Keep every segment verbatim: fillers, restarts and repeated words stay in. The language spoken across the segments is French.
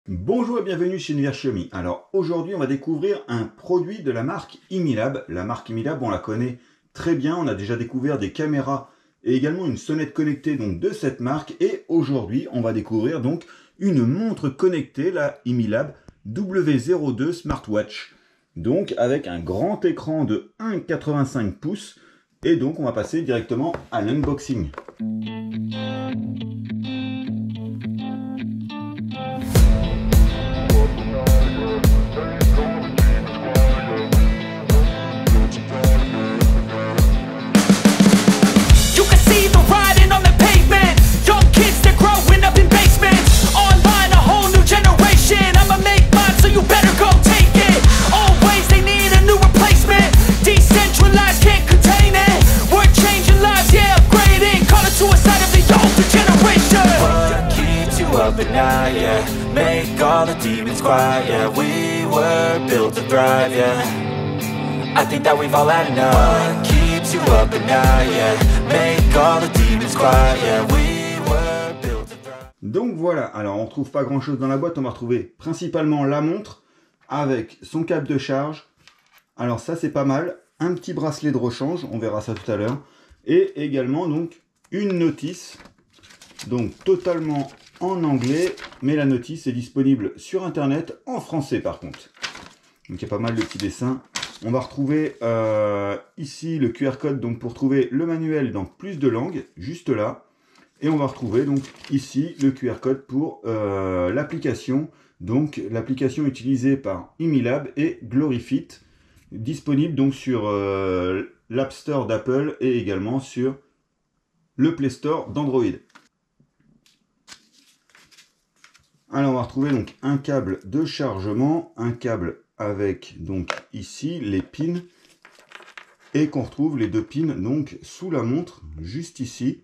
Bonjour et bienvenue chez Univers Xiaomi. Alors aujourd'hui on va découvrir un produit de la marque Imilab. La marque Imilab on la connaît très bien, on a déjà découvert des caméras et également une sonnette connectée donc de cette marque. Et aujourd'hui on va découvrir donc une montre connectée, la Imilab W zéro deux Smartwatch. Donc avec un grand écran de un virgule quatre-vingt-cinq pouces. Et donc on va passer directement à l'unboxing. Now, yeah, make all the demons quiet. Yeah, we were built to thrive. Yeah, I think that we've all had enough. What keeps you up at night? Yeah, make all the demons quiet. Yeah, we were built to thrive. Donc voilà, alors on retrouve pas grand chose dans la boîte, on va retrouver principalement la montre avec son câble de charge. Alors ça c'est pas mal, un petit bracelet de rechange, on verra ça tout à l'heure, et également donc une notice, donc totalement en anglais, mais la notice est disponible sur internet en français par contre. Donc il y a pas mal de petits dessins. On va retrouver euh, ici le Q R code donc pour trouver le manuel dans plus de langues, juste là. Et on va retrouver donc ici le Q R code pour euh, l'application, donc l'application utilisée par Imilab et Glorifit, disponible donc sur euh, l'App Store d'Apple et également sur le Play Store d'Android. Alors on va retrouver donc un câble de chargement, un câble avec donc ici les pins et qu'on retrouve les deux pins donc sous la montre, juste ici.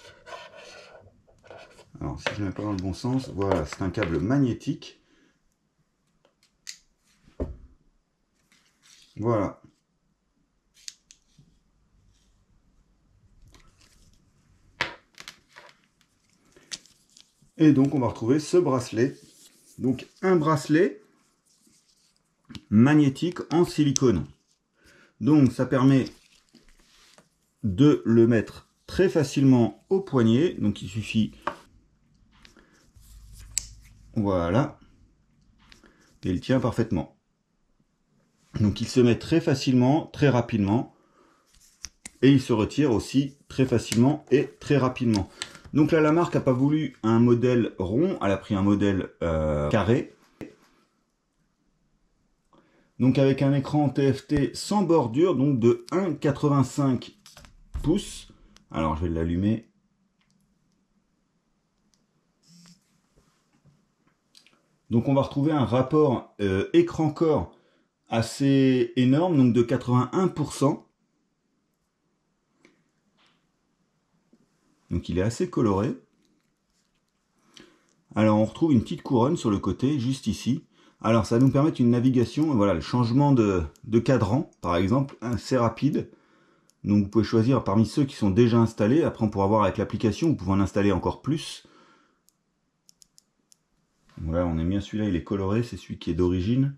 Alors si je ne mets pas dans le bon sens, voilà, c'est un câble magnétique. Voilà. Et donc on va retrouver ce bracelet, donc un bracelet magnétique en silicone. Donc ça permet de le mettre très facilement au poignet, donc il suffit, voilà, et il tient parfaitement. Donc il se met très facilement, très rapidement, et il se retire aussi très facilement et très rapidement. Donc là, la marque n'a pas voulu un modèle rond, elle a pris un modèle euh, carré. Donc avec un écran T F T sans bordure, donc de un virgule quatre-vingt-cinq pouces. Alors je vais l'allumer. Donc on va retrouver un rapport euh, écran-corps assez énorme, donc de quatre-vingt-un pour cent. Donc il est assez coloré. Alors on retrouve une petite couronne sur le côté, juste ici. Alors ça va nous permettre une navigation, voilà, le changement de, de cadran, par exemple, assez rapide. Donc vous pouvez choisir parmi ceux qui sont déjà installés. Après on pourra voir avec l'application, vous pouvez en installer encore plus. Voilà, on aime bien celui-là, il est coloré, c'est celui qui est d'origine.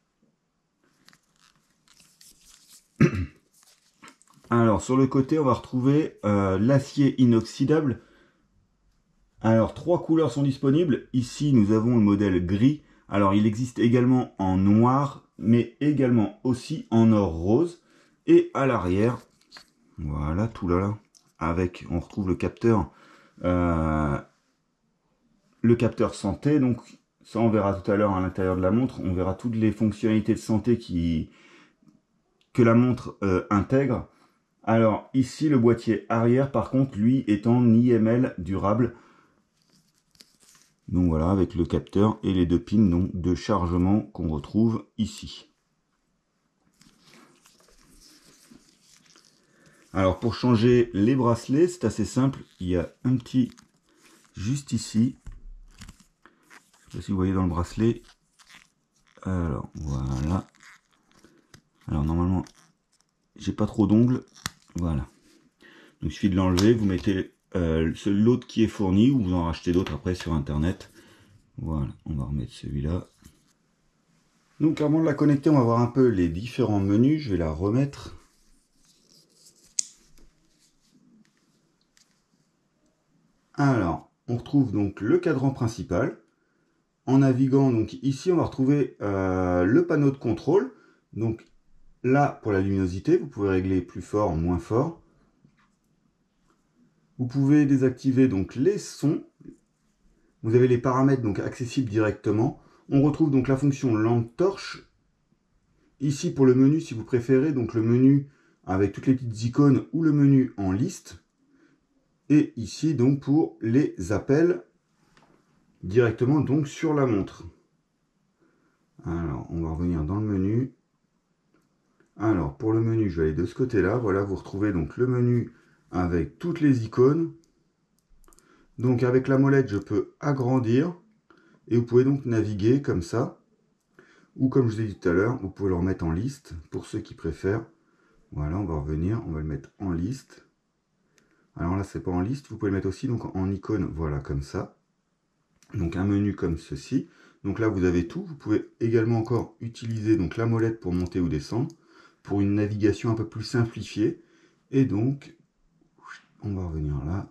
Alors sur le côté on va retrouver euh, l'acier inoxydable. Alors trois couleurs sont disponibles. Ici nous avons le modèle gris. Alors il existe également en noir, mais également aussi en or rose. Et à l'arrière, voilà tout là, là avec, on retrouve le capteur, euh, le capteur santé. Donc ça on verra tout à l'heure à l'intérieur de la montre. On verra toutes les fonctionnalités de santé qui, que la montre euh, intègre. Alors ici le boîtier arrière par contre lui est en I M L durable. Donc voilà avec le capteur et les deux pins donc, de chargement qu'on retrouve ici. Alors pour changer les bracelets c'est assez simple. Il y a un petit juste ici. Je ne sais pas si vous voyez dans le bracelet. Alors voilà. Alors normalement j'ai pas trop d'ongles. Voilà. Donc il suffit de l'enlever, vous mettez euh, l'autre qui est fourni, ou vous en rachetez d'autres après sur internet. Voilà, on va remettre celui-là. Donc avant de la connecter, on va voir un peu les différents menus. Je vais la remettre. Alors, on retrouve donc le cadran principal. En naviguant, donc ici, on va retrouver euh, le panneau de contrôle. Donc là, pour la luminosité, vous pouvez régler plus fort, moins fort. Vous pouvez désactiver donc les sons. Vous avez les paramètres donc accessibles directement. On retrouve donc la fonction lampe torche. Ici pour le menu, si vous préférez, donc le menu avec toutes les petites icônes ou le menu en liste. Et ici donc pour les appels directement donc sur la montre. Alors on va revenir dans le menu. Alors pour le menu, je vais aller de ce côté-là. Voilà, vous retrouvez donc le menu avec toutes les icônes. Donc avec la molette, je peux agrandir et vous pouvez donc naviguer comme ça. Ou comme je vous ai dit tout à l'heure, vous pouvez le remettre en liste pour ceux qui préfèrent. Voilà, on va revenir, on va le mettre en liste. Alors là, c'est pas en liste, vous pouvez le mettre aussi donc en icône, voilà, comme ça. Donc un menu comme ceci. Donc là, vous avez tout. Vous pouvez également encore utiliser donc la molette pour monter ou descendre, pour une navigation un peu plus simplifiée. Et donc, on va revenir là.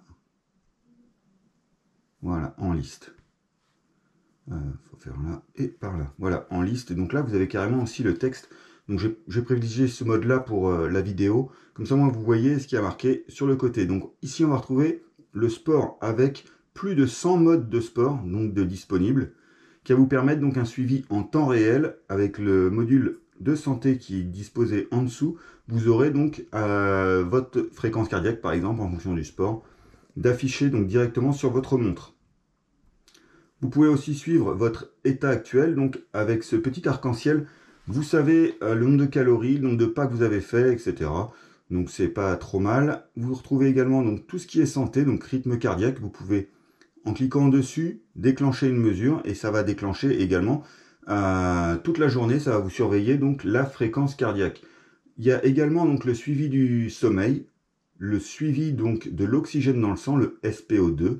Voilà, en liste. Euh, faut faire là et par là. Voilà, en liste. Donc là, vous avez carrément aussi le texte. Donc j'ai privilégié ce mode-là pour euh, la vidéo. Comme ça, moi, vous voyez ce qui a marqué sur le côté. Donc ici, on va retrouver le sport avec plus de cent modes de sport, donc de disponibles, qui va vous permettre donc un suivi en temps réel avec le module de santé qui est disposé en dessous. Vous aurez donc euh, votre fréquence cardiaque, par exemple, en fonction du sport, d'afficher donc directement sur votre montre. Vous pouvez aussi suivre votre état actuel, donc avec ce petit arc-en-ciel, vous savez euh, le nombre de calories, le nombre de pas que vous avez fait, et cetera. Donc c'est pas trop mal. Vous retrouvez également donc tout ce qui est santé, donc rythme cardiaque. Vous pouvez, en cliquant dessus, déclencher une mesure et ça va déclencher également euh, toute la journée. Ça va vous surveiller donc la fréquence cardiaque. Il y a également donc le suivi du sommeil, le suivi donc de l'oxygène dans le sang, le S P O deux.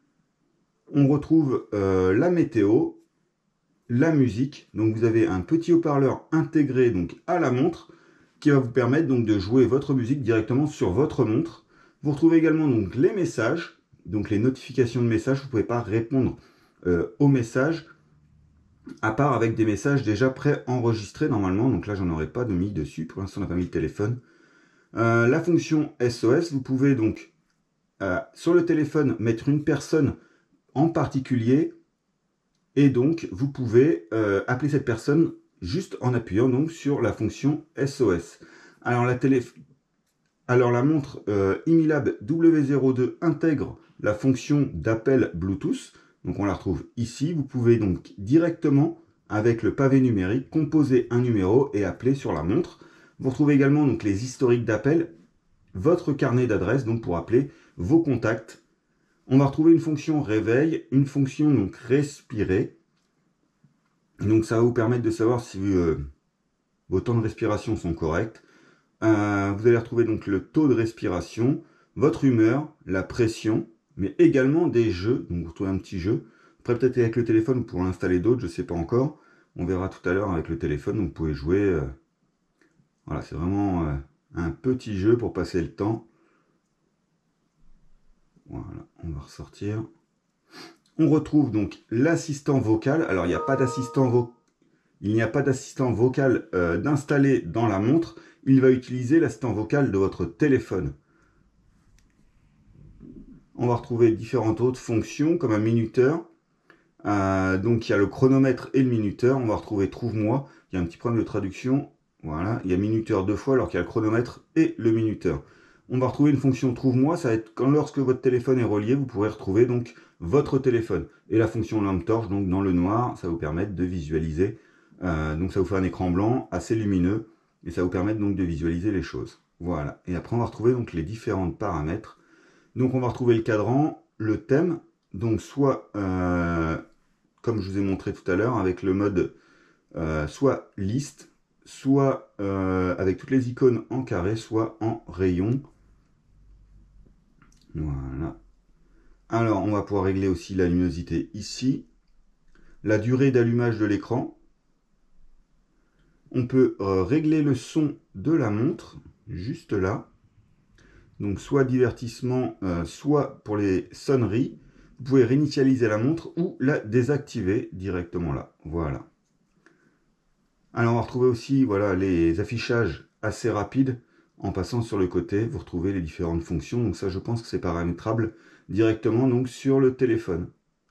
On retrouve euh, la météo, la musique. Donc vous avez un petit haut-parleur intégré donc à la montre qui va vous permettre donc de jouer votre musique directement sur votre montre. Vous retrouvez également donc les messages, donc les notifications de messages. Vous ne pouvez pas répondre euh, aux messages à part avec des messages déjà pré-enregistrés normalement. Donc là, j'en aurais pas de mis dessus. Pour l'instant, on n'a pas mis le téléphone. Euh, la fonction S O S, vous pouvez donc euh, sur le téléphone mettre une personne en particulier et donc vous pouvez euh, appeler cette personne juste en appuyant donc sur la fonction S O S. Alors la, télé... Alors, la montre euh, Imilab W zéro deux intègre la fonction d'appel Bluetooth. Donc on la retrouve ici. Vous pouvez donc directement avec le pavé numérique composer un numéro et appeler sur la montre. Vous retrouvez également donc les historiques d'appel, votre carnet d'adresse donc pour appeler vos contacts. On va retrouver une fonction réveil, une fonction donc respirer. Donc ça va vous permettre de savoir si euh, vos temps de respiration sont corrects. Euh, vous allez retrouver donc le taux de respiration, votre humeur, la pression, mais également des jeux. Donc vous retrouvez un petit jeu. Après peut-être avec le téléphone, vous pourrez installer d'autres, je ne sais pas encore. On verra tout à l'heure avec le téléphone, donc vous pouvez jouer. Euh... Voilà, c'est vraiment euh, un petit jeu pour passer le temps. Voilà, on va ressortir. On retrouve donc l'assistant vocal. Alors il n'y a pas d'assistant vo... il n'y a pas d'assistant vocal euh, d'installer dans la montre. Il va utiliser l'assistant vocal de votre téléphone. On va retrouver différentes autres fonctions comme un minuteur. Euh, donc il y a le chronomètre et le minuteur. On va retrouver trouve-moi. Il y a un petit problème de traduction. Voilà, il y a minuteur deux fois alors qu'il y a le chronomètre et le minuteur. On va retrouver une fonction trouve-moi, ça va être quand lorsque votre téléphone est relié, vous pourrez retrouver donc votre téléphone. Et la fonction lampe torche, donc dans le noir, ça va vous permettre de visualiser. Euh, donc ça vous fait un écran blanc assez lumineux et ça va vous permettre donc de visualiser les choses. Voilà. Et après on va retrouver donc les différents paramètres. Donc on va retrouver le cadran, le thème, donc soit euh, comme je vous ai montré tout à l'heure avec le mode euh, soit liste, soit euh, avec toutes les icônes en carré, soit en rayon. Voilà. Alors, on va pouvoir régler aussi la luminosité ici. la durée d'allumage de l'écran. On peut euh, régler le son de la montre, juste là. Donc soit divertissement, euh, soit pour les sonneries. Vous pouvez réinitialiser la montre ou la désactiver directement là. Voilà. Alors on va retrouver aussi voilà, les affichages assez rapides. En passant sur le côté, vous retrouvez les différentes fonctions. Donc ça, je pense que c'est paramétrable directement donc, sur le téléphone.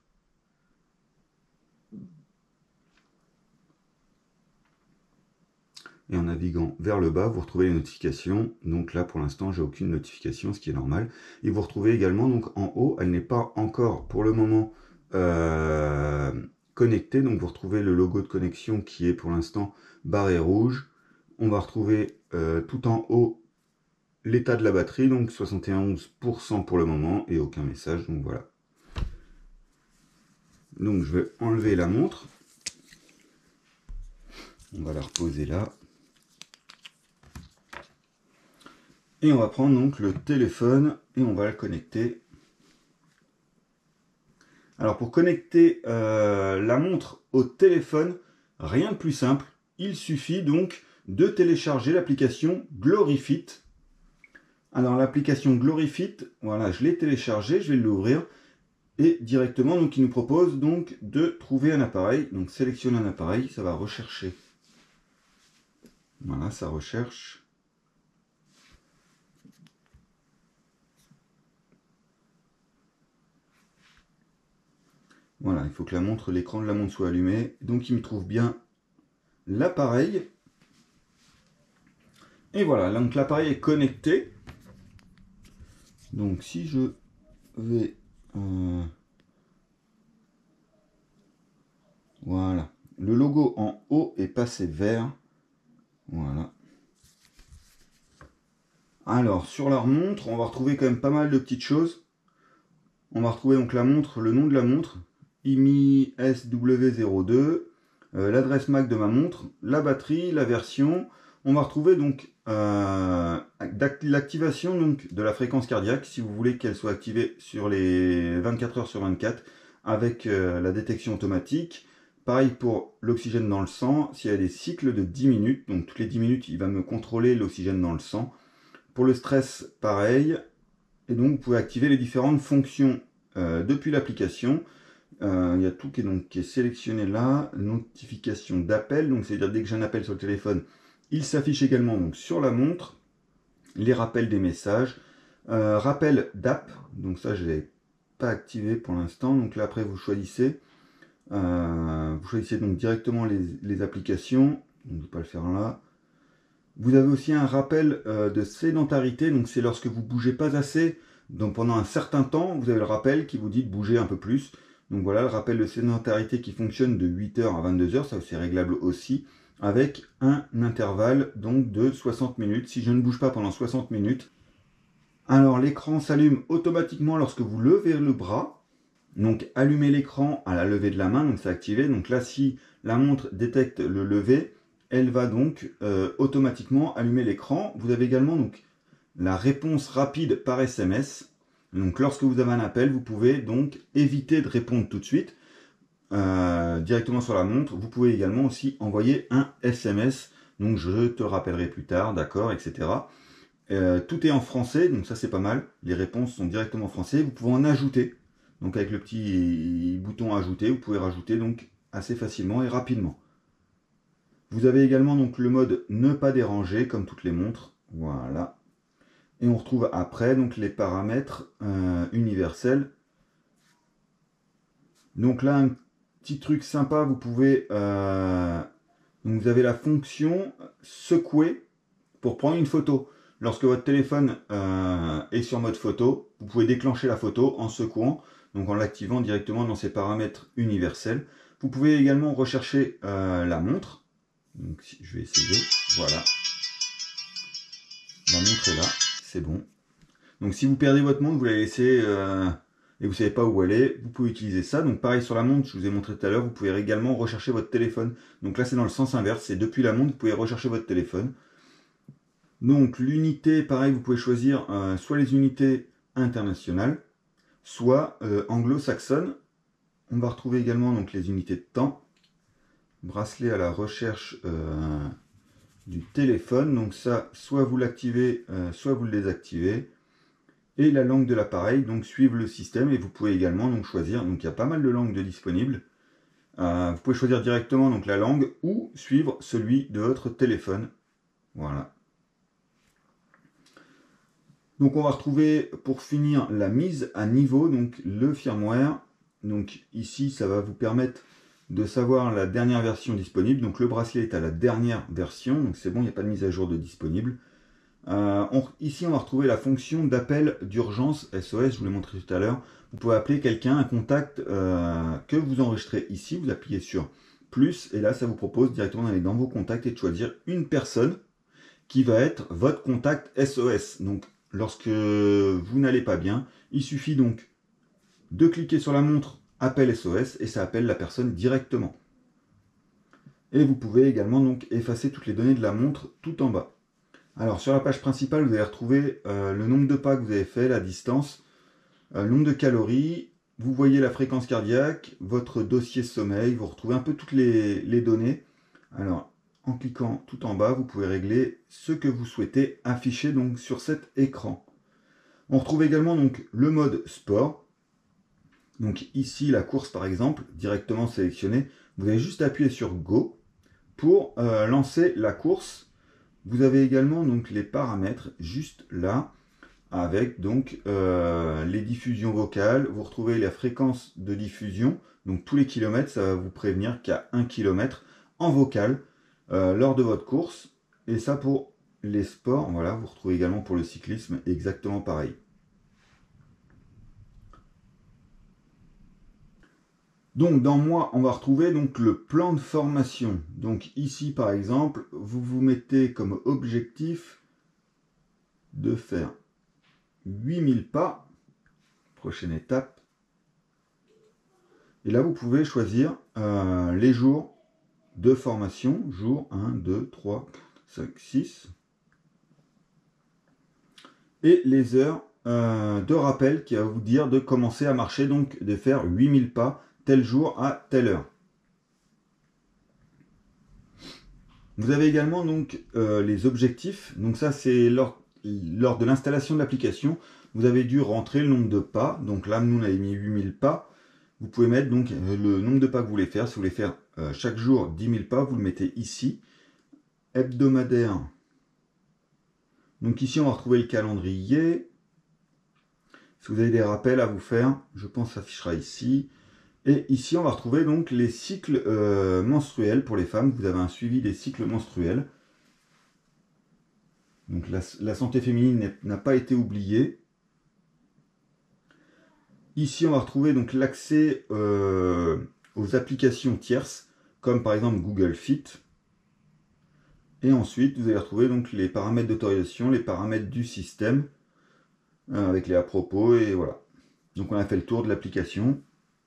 Et en naviguant vers le bas, vous retrouvez les notifications. Donc là, pour l'instant, j'ai aucune notification, ce qui est normal. Et vous retrouvez également, donc en haut, elle n'est pas encore pour le moment euh, connectée. Donc vous retrouvez le logo de connexion qui est pour l'instant barré rouge. On va retrouver euh, tout en haut l'état de la batterie, donc soixante et onze pour cent pour le moment et aucun message. Donc voilà. Donc je vais enlever la montre. On va la reposer là. Et on va prendre donc le téléphone et on va le connecter. Alors pour connecter euh, la montre au téléphone, rien de plus simple. Il suffit donc de télécharger l'application Glorifit. Alors l'application Glorifit, voilà, je l'ai téléchargée, je vais l'ouvrir. Et directement, donc il nous propose donc de trouver un appareil. Donc sélectionner un appareil, ça va rechercher. Voilà, ça recherche. Voilà, il faut que la montre, l'écran de la montre soit allumé. Donc il me trouve bien l'appareil. Et voilà, donc l'appareil est connecté. Donc si je vais... Euh, voilà, le logo en haut est passé vert. Voilà. Alors sur la montre, on va retrouver quand même pas mal de petites choses. On va retrouver donc la montre, le nom de la montre. I M I S W zéro deux, euh, l'adresse M A C de ma montre, la batterie, la version. On va retrouver donc euh, l'activation donc de la fréquence cardiaque, si vous voulez qu'elle soit activée sur les vingt-quatre heures sur vingt-quatre avec euh, la détection automatique. Pareil pour l'oxygène dans le sang, s'il y a des cycles de dix minutes, donc toutes les dix minutes il va me contrôler l'oxygène dans le sang. Pour le stress, pareil. Et donc vous pouvez activer les différentes fonctions euh, depuis l'application. Euh, il y a tout qui est, donc, qui est sélectionné là, notification d'appel, donc c'est-à-dire dès que j'ai un appel sur le téléphone, il s'affiche également donc, sur la montre, les rappels des messages, euh, rappel d'app, donc ça je ne l'ai pas activé pour l'instant, donc là après vous choisissez, euh, vous choisissez donc directement les, les applications, donc, je ne vais pas le faire là. Vous avez aussi un rappel euh, de sédentarité, donc c'est lorsque vous ne bougez pas assez, donc pendant un certain temps, vous avez le rappel qui vous dit de bouger un peu plus. Donc voilà, le rappel de sédentarité qui fonctionne de huit heures à vingt-deux heures, ça c'est réglable aussi, avec un intervalle donc de soixante minutes. Si je ne bouge pas pendant soixante minutes, alors l'écran s'allume automatiquement lorsque vous levez le bras. Donc allumez l'écran à la levée de la main, donc c'est activé. Donc là, si la montre détecte le lever, elle va donc euh, automatiquement allumer l'écran. Vous avez également donc la réponse rapide par S M S. Donc lorsque vous avez un appel, vous pouvez donc éviter de répondre tout de suite euh, directement sur la montre. Vous pouvez également aussi envoyer un S M S. Donc je te rappellerai plus tard, d'accord, et cetera. Euh, tout est en français, donc ça c'est pas mal. Les réponses sont directement en français. Vous pouvez en ajouter. Donc avec le petit bouton ajouter, vous pouvez rajouter donc assez facilement et rapidement. Vous avez également donc le mode ne pas déranger comme toutes les montres. Voilà. Et on retrouve après donc les paramètres euh, universels. Donc là, un petit truc sympa, vous pouvez... Euh, donc vous avez la fonction secouer pour prendre une photo. Lorsque votre téléphone euh, est sur mode photo, vous pouvez déclencher la photo en secouant, donc en l'activant directement dans ces paramètres universels. Vous pouvez également rechercher euh, la montre. Donc si je vais essayer, voilà. La montre est là. C'est bon. Donc si vous perdez votre montre, vous la laissez euh, et vous ne savez pas où elle est, vous pouvez utiliser ça. Donc pareil sur la montre, je vous ai montré tout à l'heure, vous pouvez également rechercher votre téléphone. Donc là c'est dans le sens inverse, c'est depuis la montre, vous pouvez rechercher votre téléphone. Donc l'unité, pareil, vous pouvez choisir euh, soit les unités internationales, soit euh, anglo-saxonnes. on va retrouver également donc les unités de temps. Bracelet à la recherche euh, du téléphone. Donc ça, soit vous l'activez, euh, soit vous le désactivez. Et la langue de l'appareil, donc suivre le système. Et vous pouvez également donc choisir. Donc il y a pas mal de langues de disponibles. Euh, vous pouvez choisir directement donc la langue ou suivre celui de votre téléphone. Voilà. Donc on va retrouver pour finir la mise à niveau, donc le firmware. Donc ici ça va vous permettre de savoir la dernière version disponible. Donc le bracelet est à la dernière version, donc c'est bon, il n'y a pas de mise à jour de disponible. Euh, on, ici on va retrouver la fonction d'appel d'urgence S O S, je vous l'ai montré tout à l'heure. Vous pouvez appeler quelqu'un, un contact euh, que vous enregistrez ici, vous appuyez sur plus, et là ça vous propose directement d'aller dans vos contacts et de choisir une personne qui va être votre contact S O S. Donc lorsque vous n'allez pas bien, il suffit donc de cliquer sur la montre appel S O S et ça appelle la personne directement. Et vous pouvez également donc effacer toutes les données de la montre tout en bas. Alors sur la page principale, vous allez retrouver euh, le nombre de pas que vous avez fait, la distance, euh, le nombre de calories, vous voyez la fréquence cardiaque, votre dossier sommeil, vous retrouvez un peu toutes les, les données. Alors en cliquant tout en bas, vous pouvez régler ce que vous souhaitez afficher donc sur cet écran. On retrouve également donc le mode sport. Donc ici la course par exemple, directement sélectionnée, vous avez juste appuyé sur Go pour euh, lancer la course. Vous avez également donc les paramètres juste là, avec donc euh, les diffusions vocales. Vous retrouvez la fréquence de diffusion, donc tous les kilomètres, ça va vous prévenir qu'il y a un kilomètre en vocal euh, lors de votre course. Et ça pour les sports, voilà, vous retrouvez également pour le cyclisme exactement pareil. Donc dans moi, on va retrouver donc le plan de formation. Donc ici par exemple, vous vous mettez comme objectif de faire huit mille pas. Prochaine étape. Et là vous pouvez choisir euh, les jours de formation. Jour un, deux, trois, cinq, six. Et les heures euh, de rappel qui va vous dire de commencer à marcher, donc de faire huit mille pas tel jour à telle heure. Vous avez également donc euh, les objectifs. Donc ça c'est lors, lors de l'installation de l'application. Vous avez dû rentrer le nombre de pas. Donc là nous on avait mis huit mille pas. Vous pouvez mettre donc le nombre de pas que vous voulez faire. Si vous voulez faire euh, chaque jour dix mille pas, vous le mettez ici. Hebdomadaire. Donc ici on va retrouver le calendrier. Si vous avez des rappels à vous faire, je pense que ça s'affichera ici. Et ici, on va retrouver donc les cycles euh, menstruels pour les femmes. Vous avez un suivi des cycles menstruels. Donc la, la santé féminine n'a pas été oubliée. Ici, on va retrouver donc l'accès euh, aux applications tierces, comme par exemple Google Fit. Et ensuite, vous allez retrouver donc les paramètres d'autorisation, les paramètres du système, euh, avec les à propos, et voilà. Donc on a fait le tour de l'application.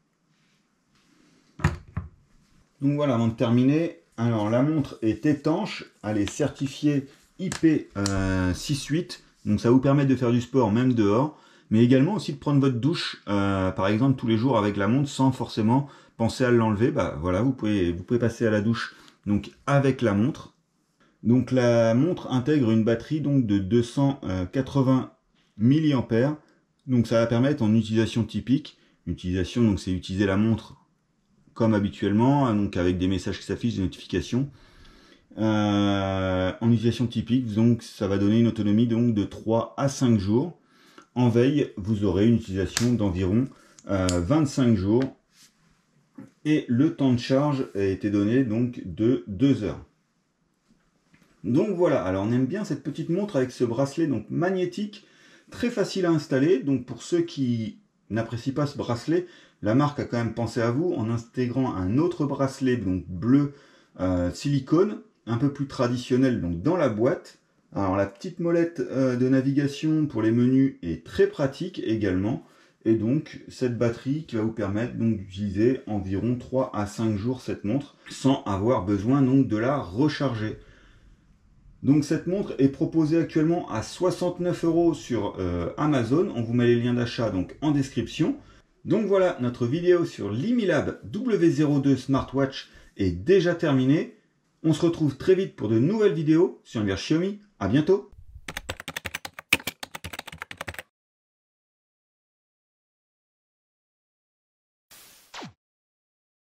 Donc voilà, avant de terminer, alors la montre est étanche, elle est certifiée I P euh, six huit, donc ça vous permet de faire du sport même dehors, mais également aussi de prendre votre douche, euh, par exemple tous les jours avec la montre sans forcément penser à l'enlever. Bah voilà, vous pouvez, vous pouvez passer à la douche donc avec la montre. Donc la montre intègre une batterie donc de deux cent quatre-vingts milliampères, donc ça va permettre en utilisation typique, utilisation donc c'est utiliser la montre comme habituellement, donc avec des messages qui s'affichent, des notifications. Euh, en utilisation typique, donc ça va donner une autonomie donc de trois à cinq jours. En veille, vous aurez une utilisation d'environ euh, vingt-cinq jours. Et le temps de charge a été donné donc de deux heures. Donc voilà, alors on aime bien cette petite montre avec ce bracelet donc magnétique, très facile à installer. Donc pour ceux qui n'apprécient pas ce bracelet, la marque a quand même pensé à vous en intégrant un autre bracelet donc bleu euh, silicone, un peu plus traditionnel donc dans la boîte. Alors la petite molette euh, de navigation pour les menus est très pratique également. Et donc cette batterie qui va vous permettre donc d'utiliser environ trois à cinq jours cette montre sans avoir besoin donc de la recharger. Donc cette montre est proposée actuellement à soixante-neuf euros sur euh, Amazon. On vous met les liens d'achat donc en description. Donc voilà, notre vidéo sur l'Imilab W zéro deux Smartwatch est déjà terminée. On se retrouve très vite pour de nouvelles vidéos sur Univers Xiaomi. À bientôt!